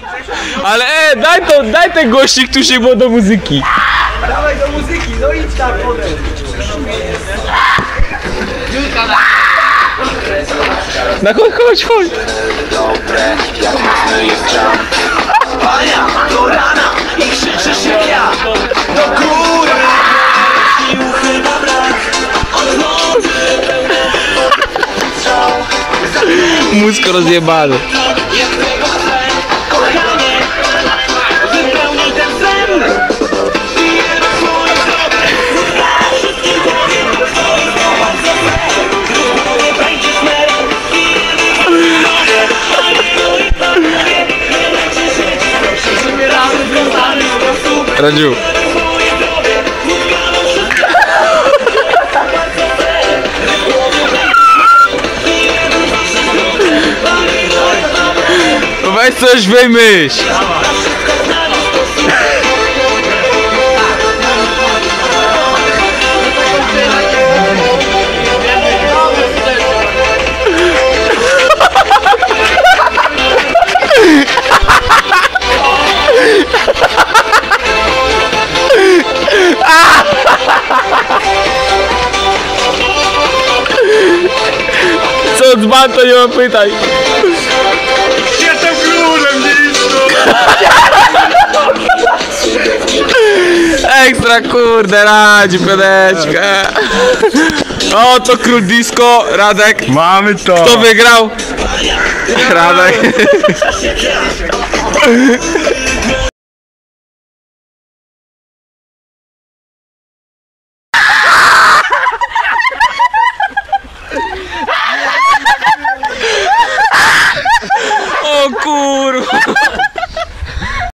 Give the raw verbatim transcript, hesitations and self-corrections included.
Ale e, daj to, daj ten głośnik tu się było do muzyki. Dawaj do muzyki, no idź tam potem. No chodź, chodź, chodź. Dobre, jak mocny jest czas. Pania do rana i krzyczysz jak ja. Do góry, sił chyba brak. Odchodzę pełne strzał. Mózg rozjebany. Jak tego chcę, kochanie, wypełnij ten sen. I jedno swoje drogę, wszystkie głowy, twoje słowa zostały. Nie będzie smer. Radziu. Weź coś wymyśl. Co dzban, to nie mam pytań. Jestem królem disco! Ekstra, kurde, Radzi, piąteczka. O, to król disco, Radek. Mamy to! Kto wygrał? Radek.